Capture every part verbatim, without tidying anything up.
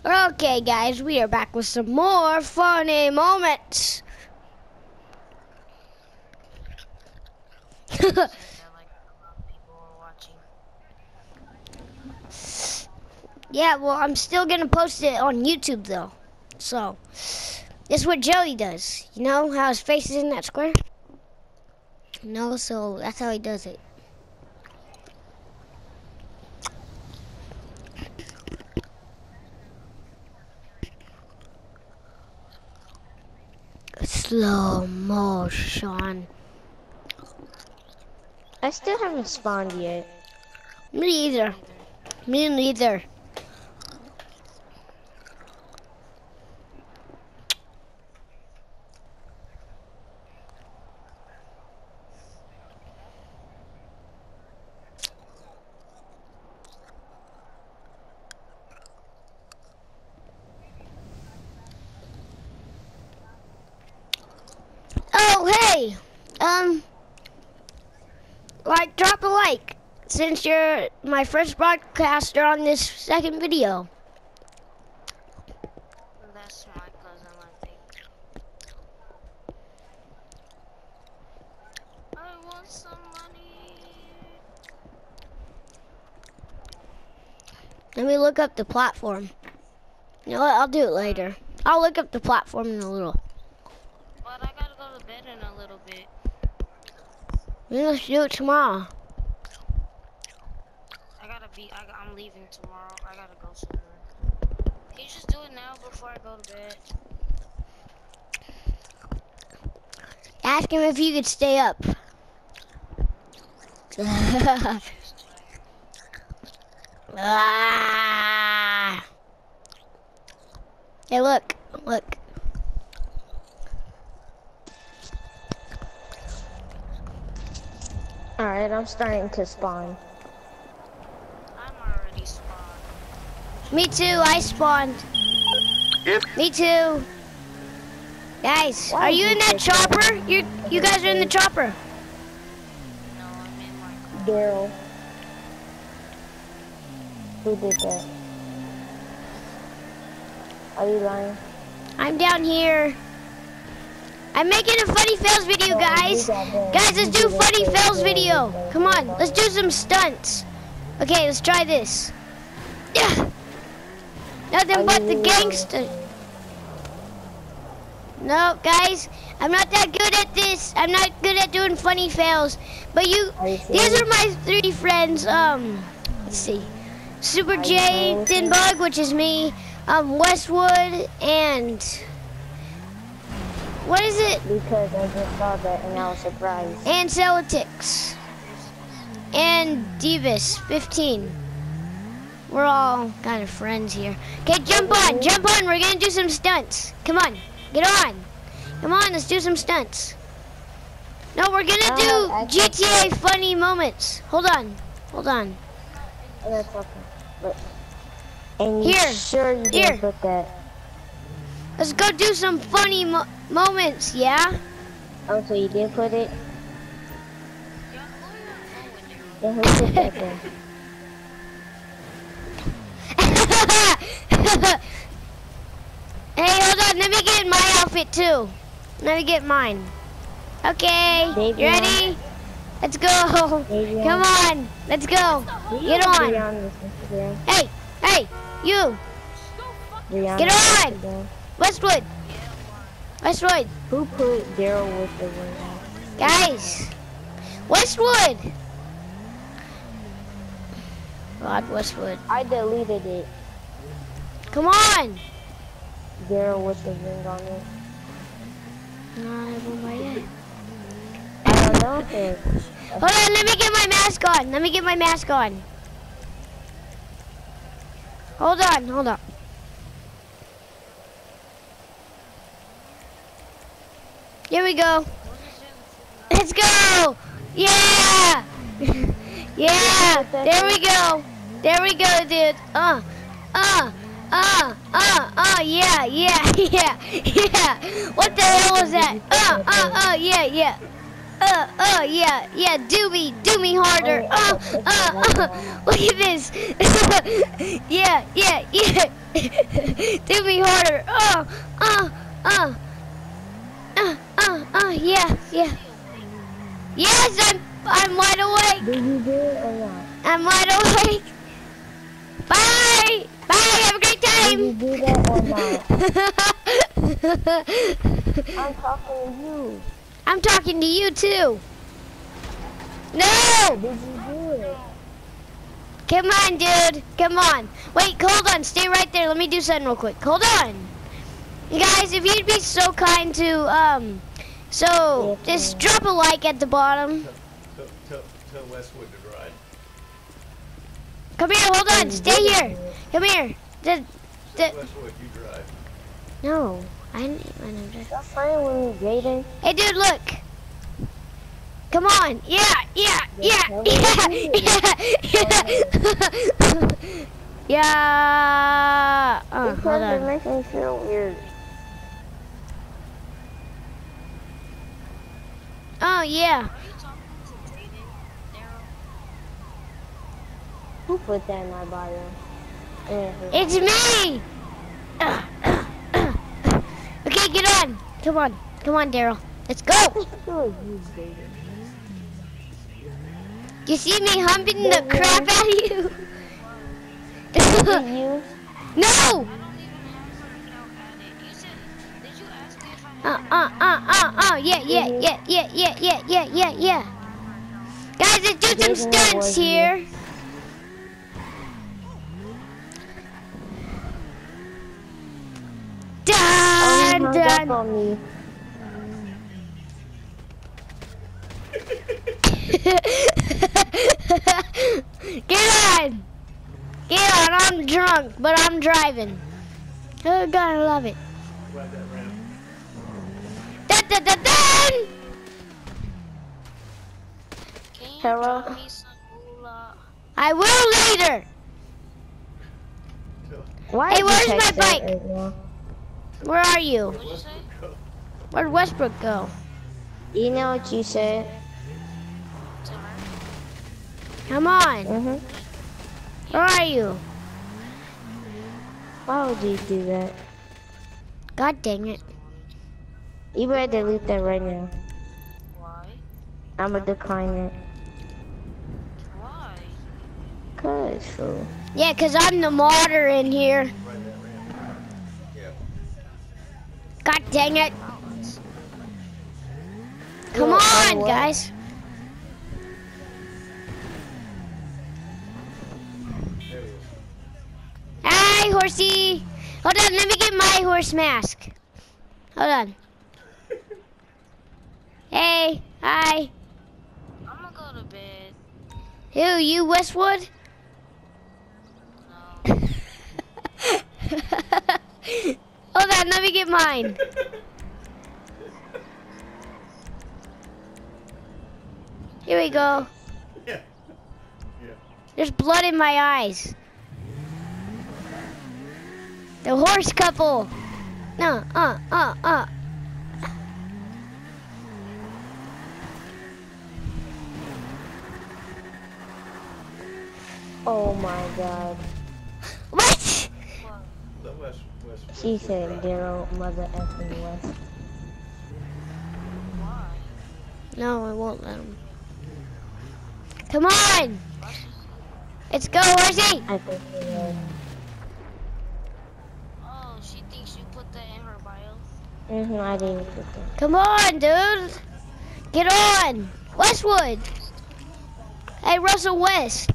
Okay, guys, we are back with some more funny moments. Yeah, well, I'm still gonna post it on YouTube though. So, this is what Joey does. You know how his face is in that square? No, so that's how he does it. Slow motion. I still haven't spawned yet. Me either. Me neither. Oh, hey! Um, like, drop a like, since you're my first broadcaster on this second video. That's my cousin, I think. I want some money. Let me look up the platform. You know what, I'll do it later. I'll look up the platform in a little. But I gotta go to bed in a little bit. Maybe let's do it tomorrow. I gotta be, I, I'm leaving tomorrow. I gotta go somewhere. Can you just do it now before I go to bed? Ask him if you could stay up. Ah. Hey, look, look. Alright, I'm starting to spawn. I'm already spawned. Me too, I spawned. Yep. Me too. Guys, Why are you did in you that take chopper? You you guys are in the chopper. No, I'm in my car. Daryl. Who did that? Are you lying? I'm down here. I'm making a funny fails video, guys. Guys, let's do funny fails video. Come on, let's do some stunts. Okay, let's try this. Yeah. Nothing but the gangster. No, guys, I'm not that good at this. I'm not good at doing funny fails. But you, these are my three friends. Um, let's see, Super J, Thin Bug, which is me, um, Westwood, and what is it? Because I just saw that and I was surprised. And Celtics. And Divis, fifteen. We're all kind of friends here. Okay, jump on, jump on. We're gonna do some stunts. Come on, get on. Come on, let's do some stunts. No, we're gonna do G T A funny moments. Hold on, hold on. That's okay. But, and you Here, sure you here. didn't put that? Let's go do some funny mo moments, yeah? Oh, so you did put it? Then who put that then? Hey, hold on. Let me get my outfit too. Let me get mine. Okay, Davion. you ready? Let's go. Davion. Come on. Let's go. Get on. Rihanna's Instagram. Hey, hey, you. Rihanna's Get on. Instagram. Westwood. Westwood. Who put Daryl with the ring? Guys. Westwood. God, Westwood. I deleted it. Come on. Daryl with the ring on it. No, I won't buy it. I don't know if it. Hold on, let me get my mask on. Let me get my mask on. Hold on, hold on. Here we go. Let's go. Yeah. Yeah. There we go. There we go, dude. Uh, uh, uh, uh, uh, yeah, yeah, yeah, yeah. What the hell was that? Uh, uh, uh, yeah, yeah. Uh, uh, uh, yeah, yeah, do me, do me harder. Uh, uh, uh, look at this. Yeah, yeah, yeah. Do me harder. Uh, uh, uh, uh, uh, uh, yeah, yeah. Yes, I'm, I'm wide awake. Did you do it or not? I'm wide awake. Bye. Bye. Have a great Did you time. do that or not? I'm talking to you. I'm talking to you too. No. Did you do it? Come on, dude. Come on. Wait, hold on. Stay right there. Let me do something real quick. Hold on. You guys, if you'd be so kind to, um, so just drop a like at the bottom. Tell, tell, tell Westwood to drive. Come here. Hold on. Stay here. Come here. The, Tell the, Westwood you drive. no. I didn't I know that. Stop playing with me, Jaden. Hey, dude, look. Come on. Yeah, yeah, yeah, yeah, yeah. Yeah. Oh, hold Because it on. makes me feel weird. Oh, yeah. Are you talking to Jaden? Daryl? Who put that in my bio? Mhm. It's me. Uh, uh, uh. Okay, get on. Come on. Come on, Daryl. Let's go. Who is you, Jaden? You see me humping the crap out of you? Is it you? No. I don't even have her account added. You said, did you ask me if I Uh, had uh, uh, uh, uh. Yeah, yeah, yeah, yeah, yeah, yeah, yeah, yeah, yeah. Guys, let's do some Jason, that stunts was you. here. Oh, Dun, you hung up dun. on me. Get on! Get on, I'm drunk, but I'm driving. Oh, God, I love it. Ride that ramp. Dun, dun, dun, dun! Can you Hello? draw me some moolah? I will later. Tell, Why Hey, did you where's my text that bike? right now? Where are you? What'd you say? go. Where'd Westbrook go? You know what you said? To her? Come on. Mm-hmm. Where are you? Why would you do that? God dang it. You better delete that right now. Why? I'ma decline it. Why? Cause, fool. Yeah, 'cause I'm the modder in here. Ride that ramp. Yeah. God dang it. Outlets. Come What, what, on, what? guys. There he is. Hi, horsey. Hold on, let me get my horse mask. Hold on. Hey, hi. I'm gonna go to bed. Who, you, Westwood? No. Hold on, let me get mine. Here we go. Yeah. Yeah. There's blood in my eyes. The horse couple. No, uh, uh, uh. Oh my god. What? Let West, West. She said Daryl mother effing West. Why? No, I won't let him. Come on. Let's go, horsey. I think she was. Oh, she thinks you put that in her bio? Mm-hmm, I didn't put that. Come on, dude. Get on. Westwood. Hey, Russell West.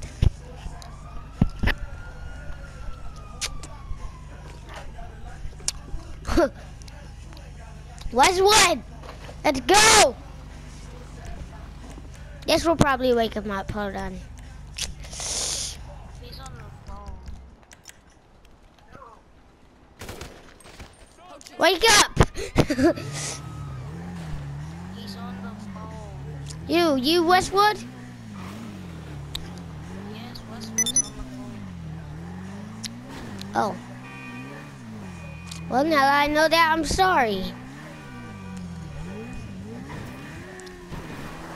Westwood. Let's go. This will probably wake him up. Hold on. He's on the phone. Wake up. He's on the phone. You, you, Westwood? Yes, Westwood's on the phone. Oh. Well, now that I know that, I'm sorry.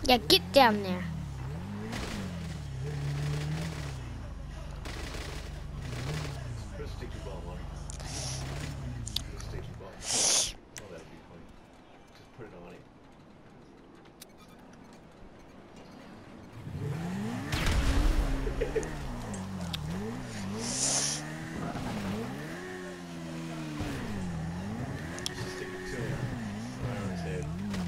Yeah, get down there. Put a sticky bomb on it. Put a sticky bomb. Oh, that'd be funny. Just put it on it. Just stick it to him. Right on his head.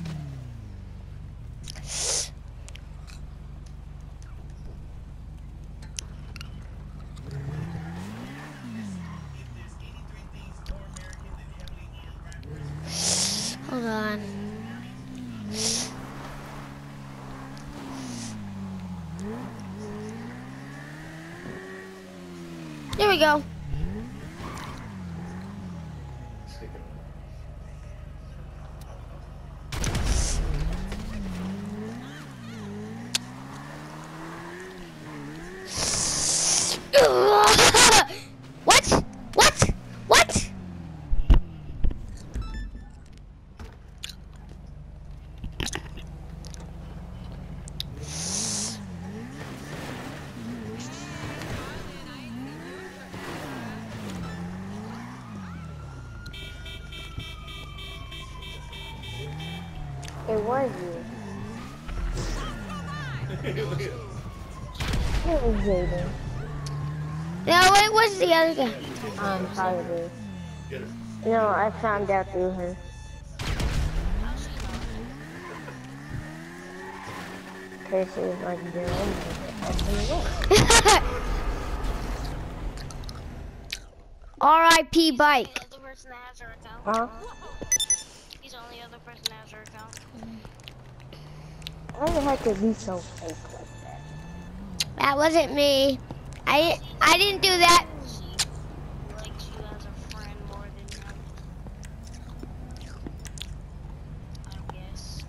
Hold on. There we go. Stick it What? What? What? It was you. Look at it. It was Jaden. No, it was the other guy. Um, probably. Get her. No, I found out through her. Cause she was like, doing R I P bike. The other person that has her account. Huh? He's the only other person that has her account. Why the heck is he so fake like that? That wasn't me. I I didn't do that. She likes you as a friend more than him. I guess.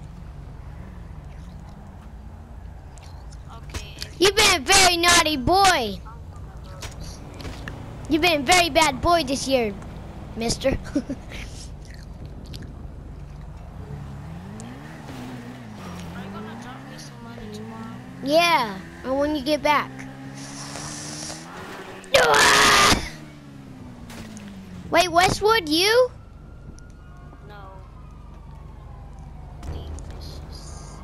Okay. If You've been a very naughty boy. You've been a very bad boy this year, mister. Are you gonna drop me some money tomorrow? Yeah, and when you get back. Wait, Westwood, you? No. Delicious.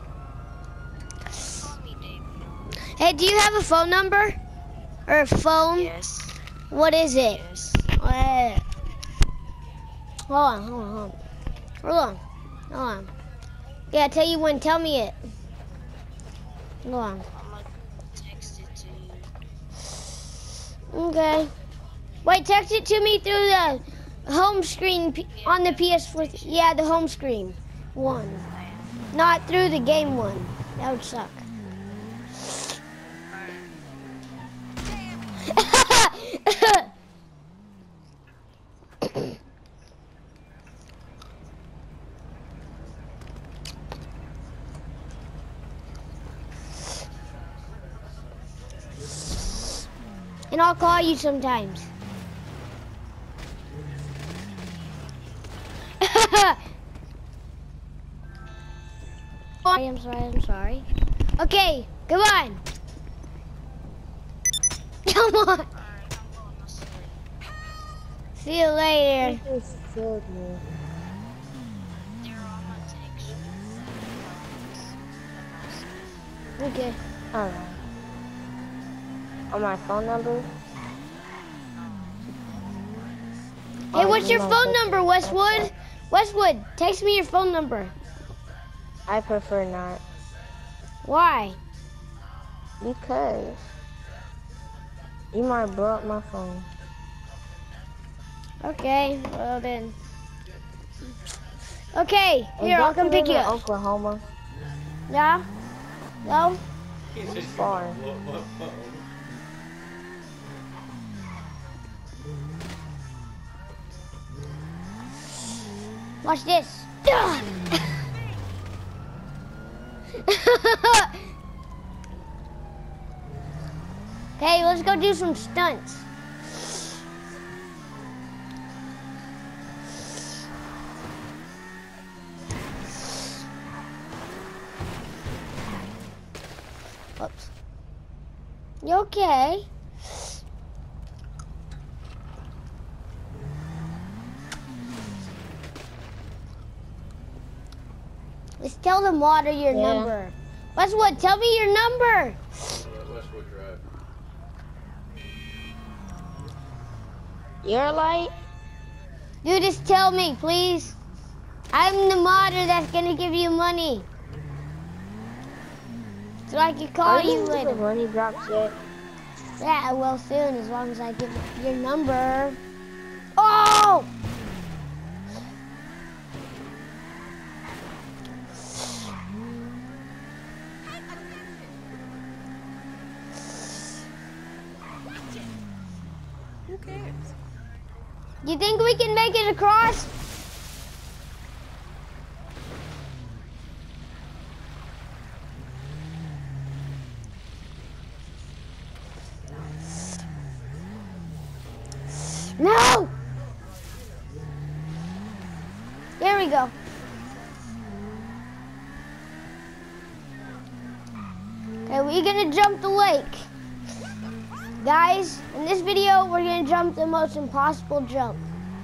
Call me David. Hey, do you have a phone number? Or a phone? Yes. What is it? Yes. Uh, hold on, hold on, hold on. Hold on, hold on. Yeah, I tell you when, tell me it. Hold on. I'm gonna text it to you. Okay. Wait, text it to me through the home screen P- on the P S four. Yeah, the home screen one. Not through the game one. That would suck. And I'll call you sometimes. I'm sorry, I'm sorry. Okay, come on. Come on. Alright, I'm going to sleep. See you later. He just killed me. They're all my text you. Okay. Alright. On my phone number? Hey, Oh, what's you your might phone take number, it. Westwood? Westwood, text me your phone number. I prefer not. Why? Because you might blow up my phone. Okay, well then. Okay, And here, I'll don't come pick live you in up. Oklahoma. Yeah? No? He said he's Far. gonna blow up my phone. Watch this. Okay, let's go do some stunts. You okay? Let's tell the modder your Yeah. number. Westwood, tell me your number. Let Westwood drive. You're light? Dude, just tell me, please. I'm the modder that's gonna give you money. So I can call Are you the later. money drops yet? Yeah, I will soon, as long as I get your number. Oh! Who cares? You think we can make it across? No! There we go. Okay, we're gonna jump the lake. Guys, in this video, we're gonna jump the most impossible jump.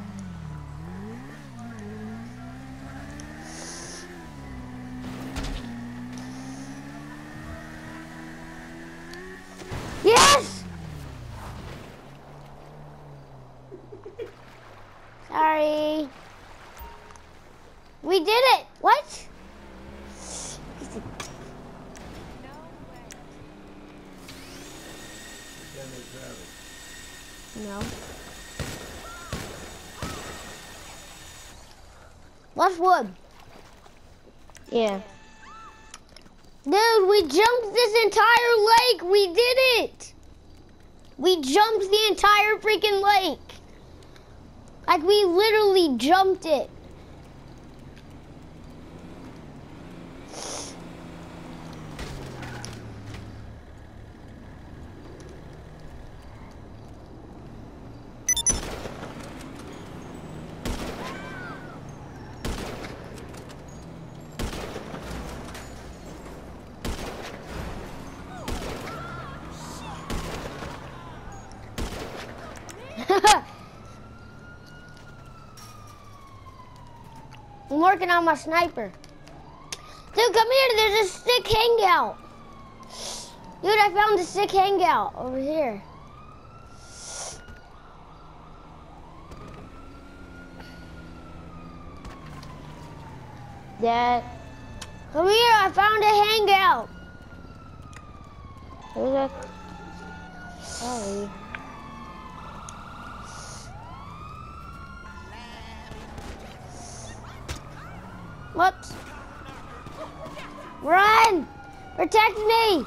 Yes! Sorry. We did it! What? Can they drive it? No. What's wood? Yeah. Dude, we jumped this entire lake. We did it. We jumped the entire freaking lake. Like, we literally jumped it. I'm working on my sniper. Dude, come here. There's a sick hangout. Dude, I found a sick hangout over here. Dad, Come here. I found a hangout. who's that? Sorry. Whoops. Run! Protect me!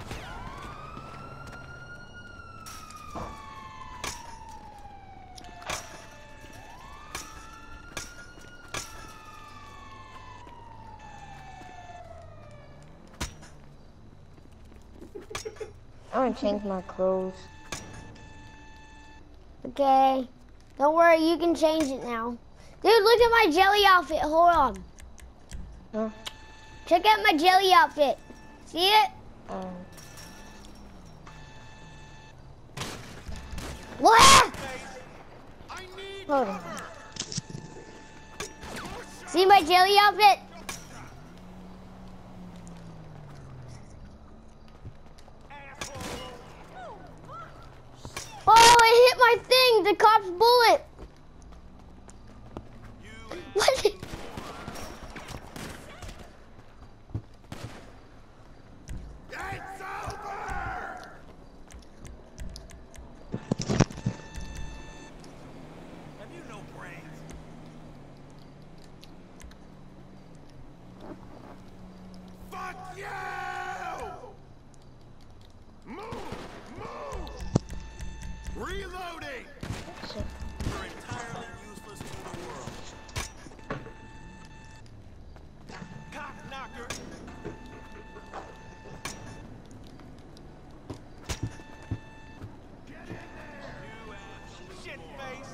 I'm gonna change my clothes. Okay. Don't worry, you can change it now. Dude, look at my jelly outfit. Hold on. Huh? Check out my jelly outfit. See it? Um, What? hold on. See my jelly outfit? Oh, it hit my thing, the cop's bullet. What? Reloading! You're entirely useless to the world. Cock knocker! Get in there! You ass shit face!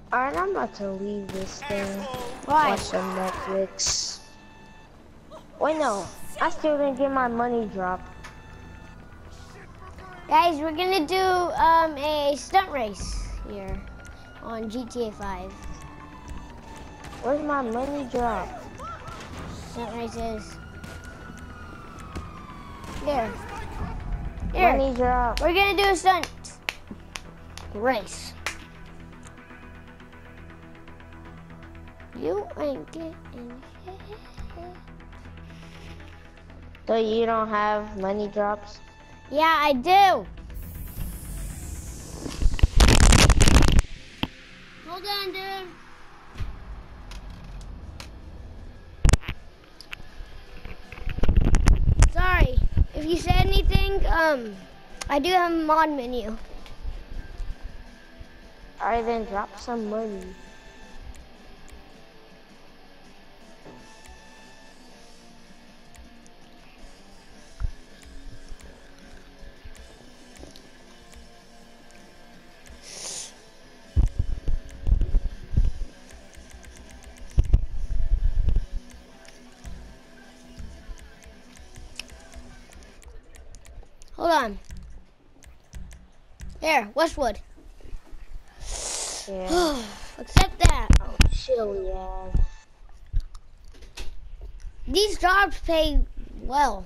Alright, I'm about to leave this thing. Why? Watch some Netflix. Wait, no. I still didn't get my money drop. Guys, we're gonna do um, a stunt race here on G T A five. Where's my money drop? Stunt races. Here. Here. Money drop. We're gonna do a stunt race. You ain't getting hit. So you don't have money drops? Yeah, I do. Hold on, dude. Sorry. If you said anything, um, I do have a mod menu. Alright, then drop some money. Hold on. There, Westwood. Yeah. Accept that. Oh, chilly ass. These jobs pay well.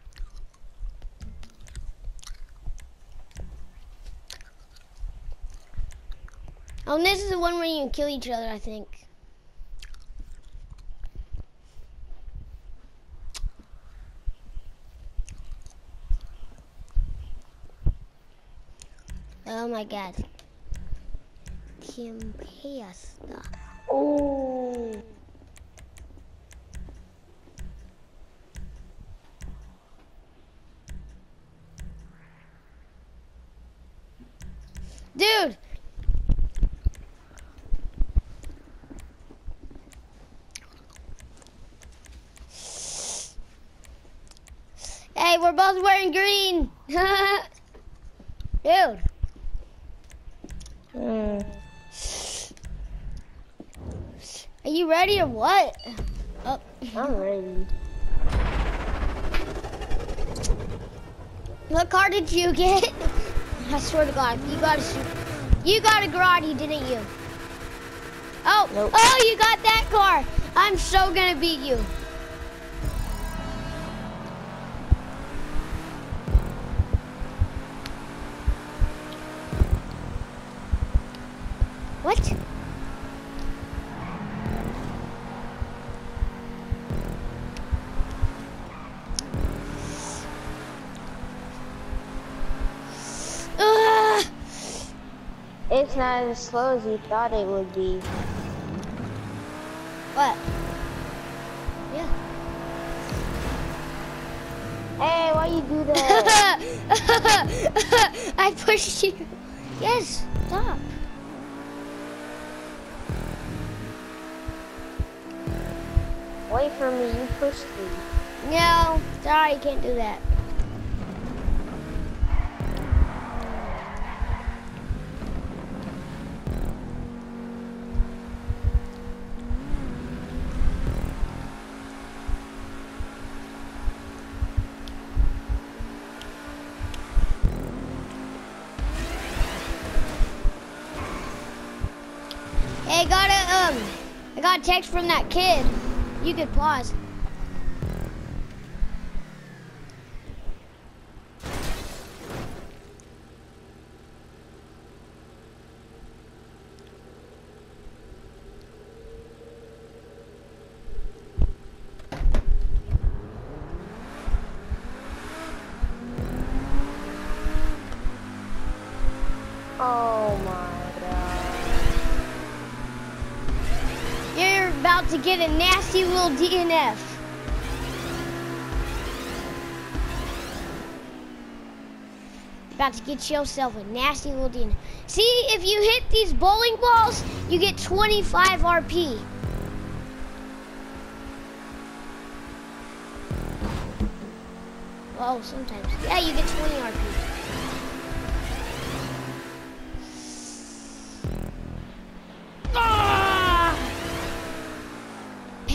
Oh, and this is the one where you can kill each other, I think. Oh my god. Kim Pasta. Oh. Dude! Hey, we're both wearing green! Dude! Mm. Are you ready or what? Oh. I'm ready. What car did you get? I swear to God, you got a you got a Grotti, didn't you? Oh, Nope. oh, you got that car. I'm so gonna beat you. What? Ugh. It's not as slow as you thought it would be. What? Yeah. Hey, why you do that? I pushed you. Yes, stop. Wait for me, you pushed me. No, sorry, you can't do that. Hey, got a um, I got a text from that kid. You could pause. Oh my god. You're about to get a nasty little D N F. About to get yourself a nasty little D N F. See, if you hit these bowling balls, you get twenty-five R P. Well, sometimes. Yeah, you get twenty R P.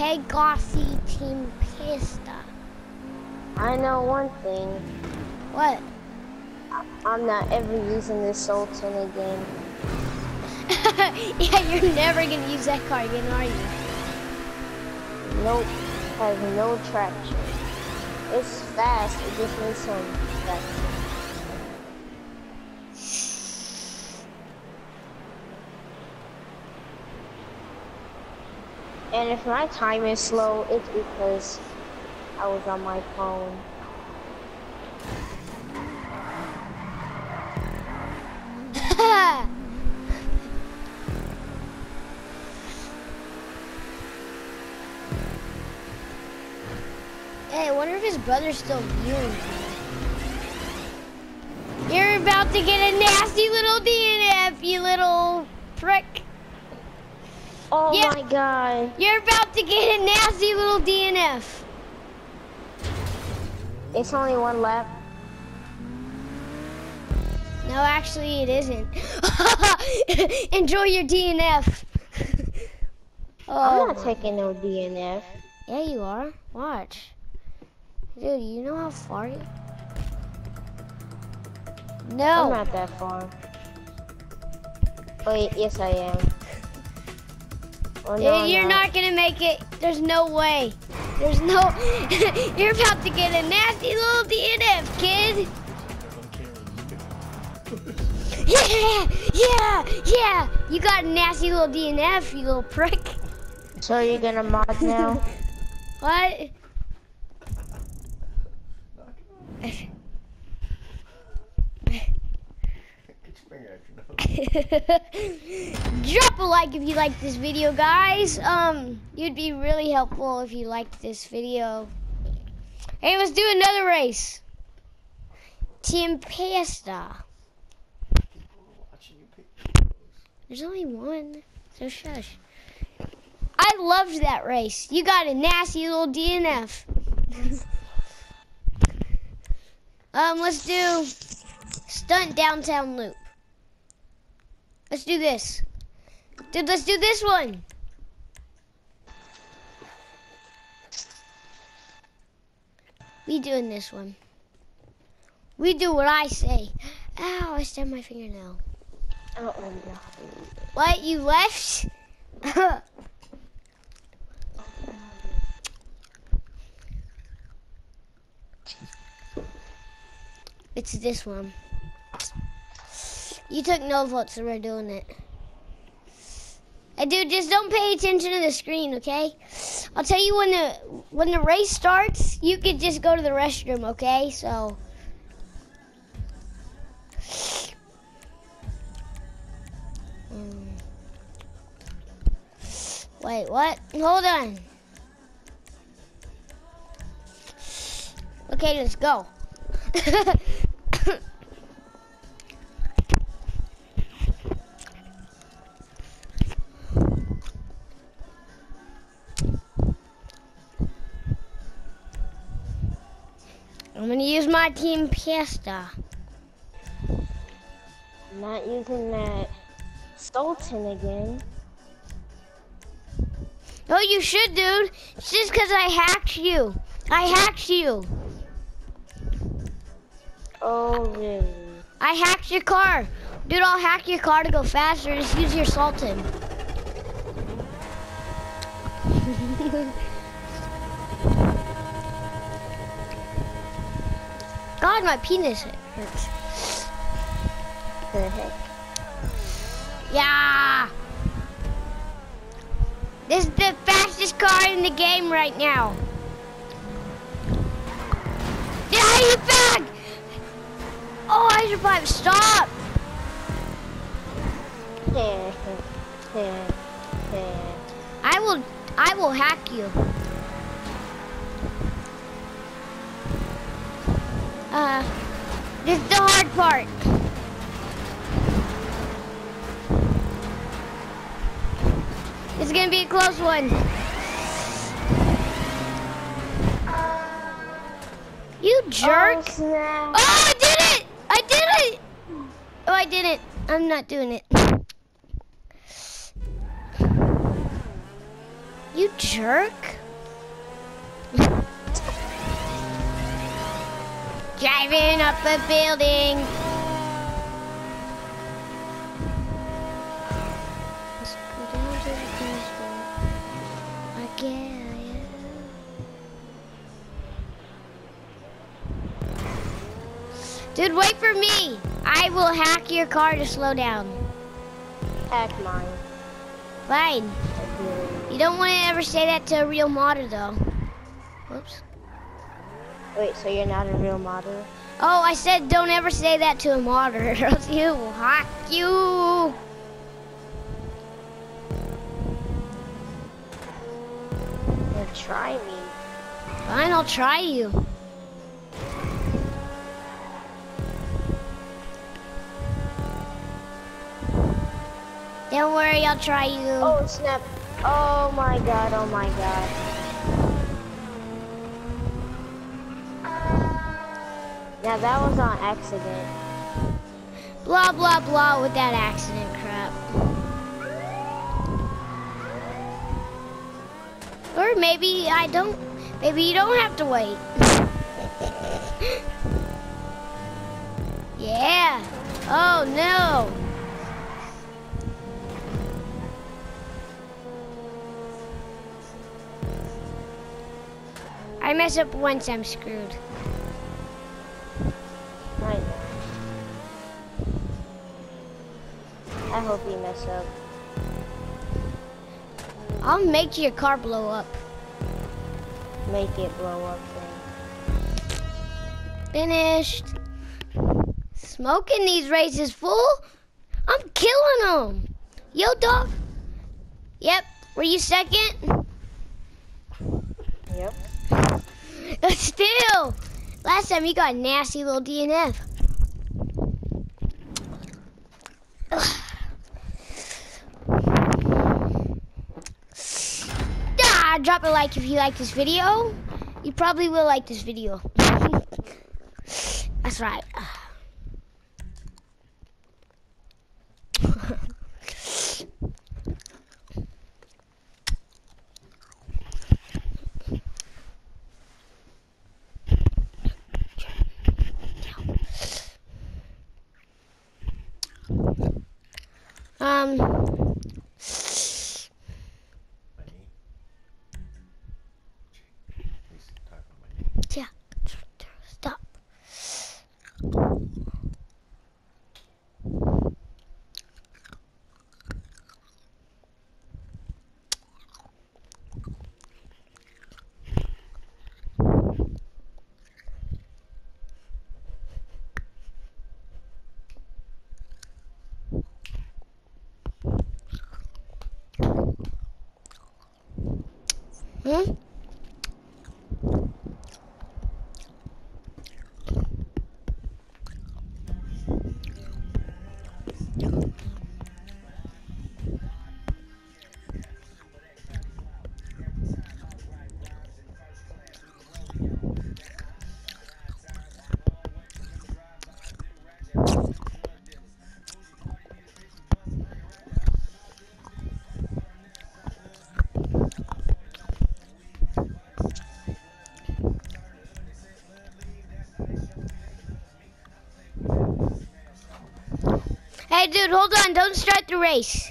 Pegasus Team Pista. I know one thing. What? I- I'm not ever using this Sultan again. Yeah, you're never gonna use that car again, are you? Nope. Has no traction. It's fast. It just needs some traction. And if my time is slow, it's because I was on my phone. Hey, I wonder if his brother's still viewing. You're about to get a nasty little D N F, you little prick. Oh Yeah. my god. You're about to get a nasty little D N F. It's only one lap. No, actually it isn't. Enjoy your D N F. I'm Oh, not taking no D N F. yeah you are. Watch. Dude, you know how far you... I'm No. not that far. Wait, yes I am. Oh, Dude, no, I'm you're not gonna make it. There's no way. There's no... You're about to get a nasty little D N F, kid. Yeah, yeah, yeah. You got a nasty little D N F, you little prick. So you're gonna mod now? What? Drop a like if you like this video, guys. Um, you'd be really helpful if you liked this video. Hey, let's do another race. Team Pista. There's only one, so shush. I loved that race. You got a nasty little D N F. um, let's do stunt downtown loop. Let's do this. Dude, let's do this one. We doing this one. We do what I say. Ow, I stabbed my fingernail. Oh, oh no. What, you left? It's this one. You took no votes, so we're doing it. Hey, dude, just don't pay attention to the screen, okay? I'll tell you when the when the race starts, you could just go to the restroom, okay? So. Mm. Wait, what? Hold on. Okay, let's go. I'm gonna use my Team Pista. I'm not using that Sultan again. Oh, you should, dude. It's just because I hacked you. I hacked you. Oh, really? I hacked your car. Dude, I'll hack your car to go faster. Just use your Sultan. God, my penis hurts. The heck? Yeah. This is the fastest car in the game right now. Yeah, you back! Oh, I survived. Stop! I will, I will hack you. Uh, this is the hard part. It's gonna be a close one. You jerk! Oh, snap. Oh, I did it! I did it! Oh, I didn't. I'm not doing it. You You jerk. Driving up a building. Let's go down to the tennis court. Again. Dude, wait for me. I will hack your car to slow down. Hack mine. Fine. You don't want to ever say that to a real modder, though. Whoops. Wait, so you're not a real modder? Oh, I said don't ever say that to a modder, or else you will hack you. Well, try me. Fine, I'll try you. Don't worry, I'll try you. Oh, snap. Oh my god, oh my god. Now that was on accident. Blah, blah, blah with that accident crap. Or maybe I don't, maybe you don't have to wait. Yeah. Oh no. I mess up once, I'm screwed. Right. I hope you mess up. I'll make your car blow up. Make it blow up then. Finished. Smoking these races, fool. I'm killing them. Yo, dog. Yep. Were you second? Yep. Still. Last time you got a nasty little D N F. Ah, drop a like if you like this video. You probably will like this video. That's right. Um, My knee. Please talk about my knee. yeah, stop. Hmm? Hey, dude, hold on. Don't start the race.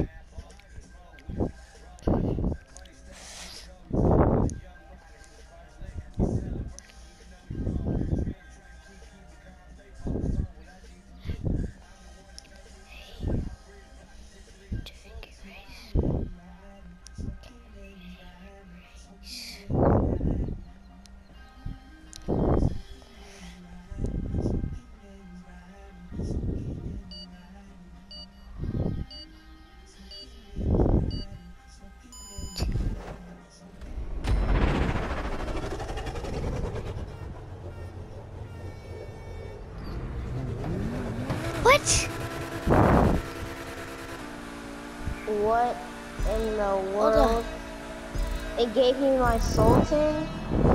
What? What in the Hold world? It gave me my Sultan.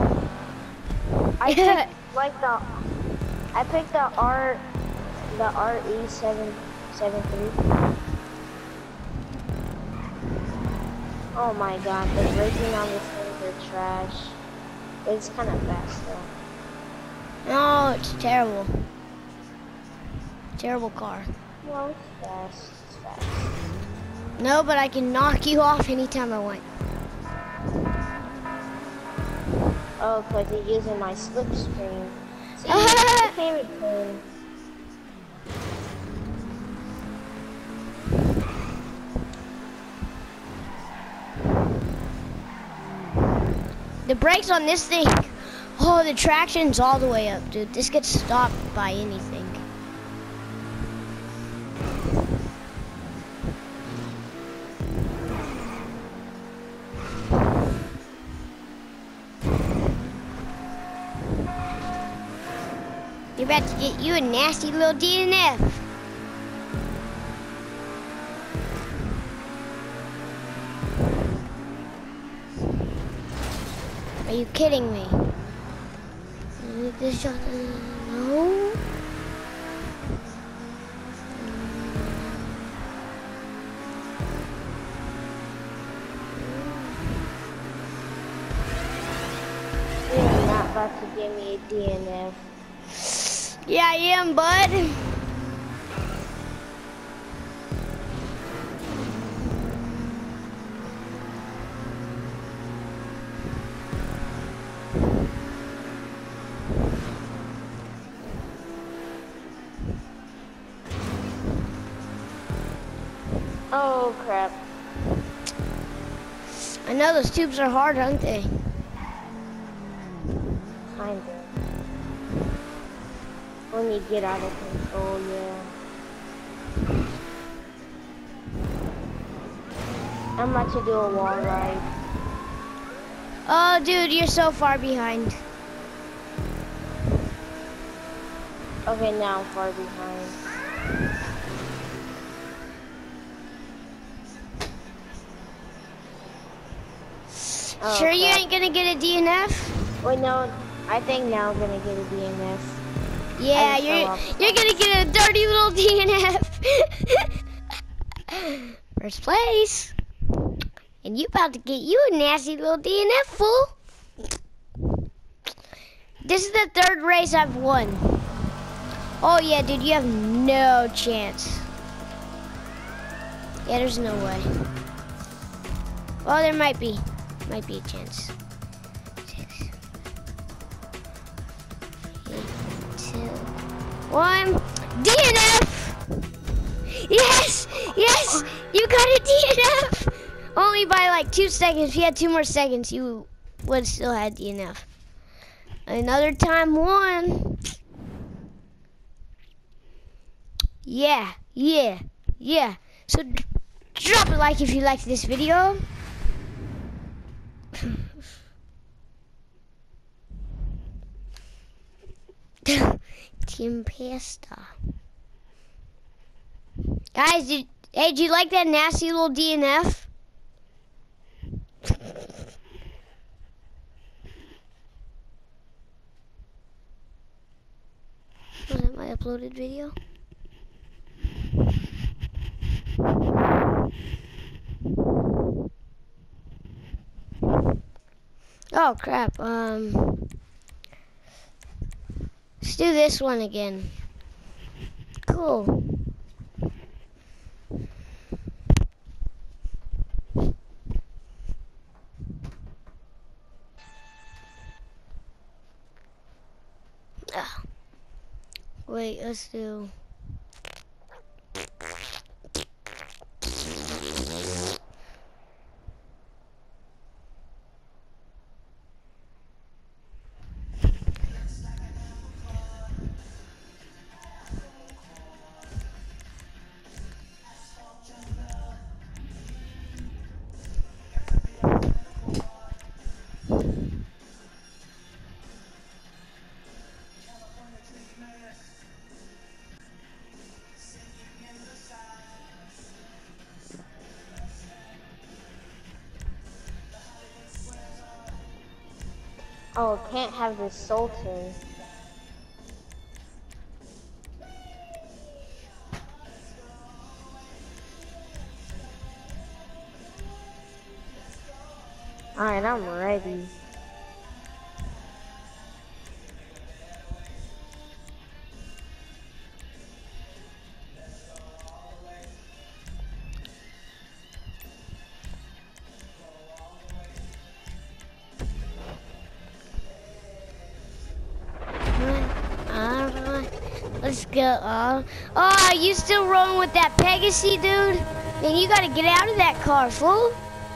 I Yeah. picked like the I picked the R the R E seven seven three. Oh my god, the braking on this thing are trash. It's kind of fast though. No, it's terrible. Terrible car. No, it's fast. It's fast. No, but I can knock you off anytime I want. Oh, because you're using my slipstream. See, I can't return. The brakes on this thing, oh, the traction's all the way up, dude. This gets stopped by anything. You're about to get you a nasty little D N F. Are you kidding me? This shot, no. You're not about to give me a D N F. Yeah, I am, bud. Oh crap. I know those tubes are hard, aren't they? Kinda. When you get out of control, yeah. I'm about to do a wall ride. Oh, dude, you're so far behind. Okay, now I'm far behind. Oh, Sure you crap. ain't gonna get a D N F? Wait, no, I think now I'm gonna get a D N F. Yeah, I just fell you're off. you're gonna get a dirty little D N F. First place. And you about to get you a nasty little D N F, fool. This is the third race I've won. Oh yeah, dude, you have no chance. Yeah, there's no way. Well, there might be. Might be a chance. Six, eight, two, one. D N F! Yes! Yes! You got a D N F! Only by like two seconds. If you had two more seconds, you would have still had D N F. Another time one. Yeah, yeah, yeah. So drop a like if you liked this video. Team Pasta. Guys, did, hey, did you like that nasty little D N F? Was that my uploaded video? Oh crap, um, let's do this one again. Cool. Ah. Wait, let's do... Oh, can't have this Sultan. Alright, I'm ready. Let's go. Uh, oh, you still rolling with that Pegasus, dude? Man, you gotta get out of that car, fool.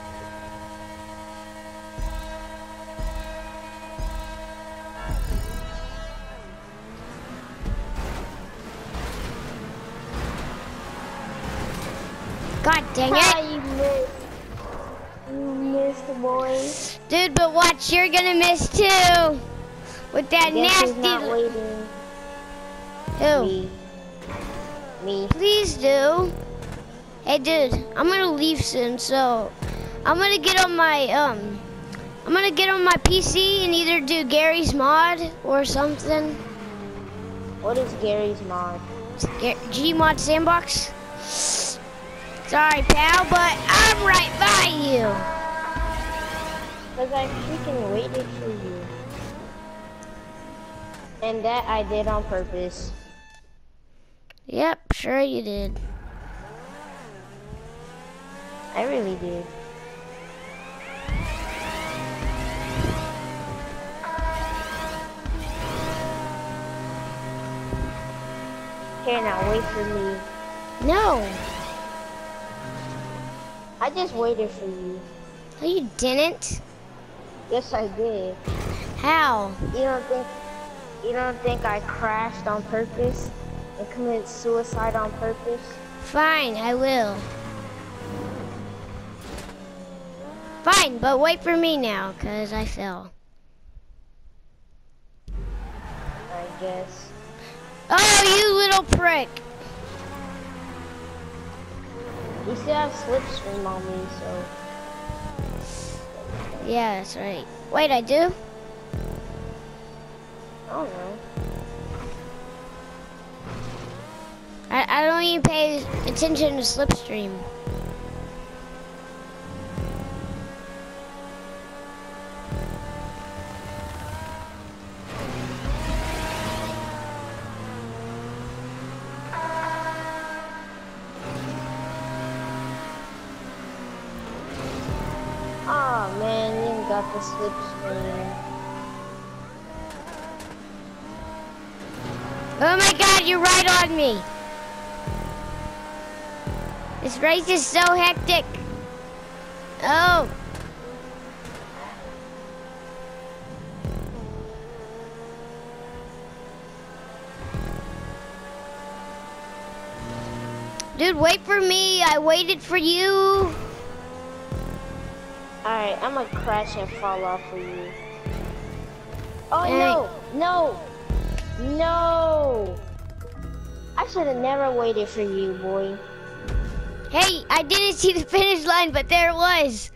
God dang Ah, it. you missed. You missed, boy. Dude, but watch, you're gonna miss too. With that Guess who's nasty... not waiting? Who? Me. Me. Please do. Hey, dude, I'm gonna leave soon, so I'm gonna get on my um, I'm gonna get on my P C and either do Gary's mod or something. What is Gary's mod? Gmod Sandbox. Sorry, pal, but I'm right by you. Cause I freaking waited for you, and that I did on purpose. Yep, sure you did. I really did. Here now, wait for me. No, I just waited for you. no, you didn't. Yes, I did. How? You don't think you don't think I crashed on purpose and committed suicide on purpose? Fine, I will. Fine, but wait for me now, cause I fell. I guess. Oh, you little prick! You still have slipstream on me, so. Yeah, that's right. Wait, I do? I don't know. I, I don't even pay attention to Slipstream. Oh man, you got the slipstream. Oh my god, you're right on me. This race is so hectic. Oh. Dude, wait for me. I waited for you. Alright, I'm gonna crash and fall off for you. Oh Dang. no, no, no! I should have never waited for you, boy. Hey, I didn't see the finish line, but there it was.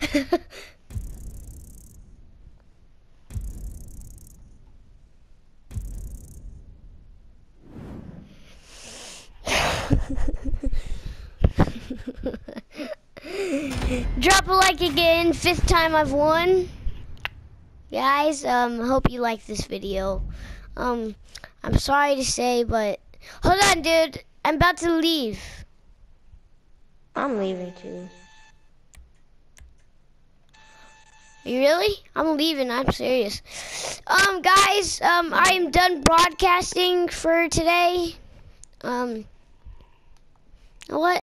Drop a like again, fifth time I've won. Guys, um, hope you like this video. Um, I'm sorry to say, but hold on, dude. I'm about to leave. I'm leaving too. You really? I'm leaving. I'm serious. Um, guys, um, I am done broadcasting for today. Um, what?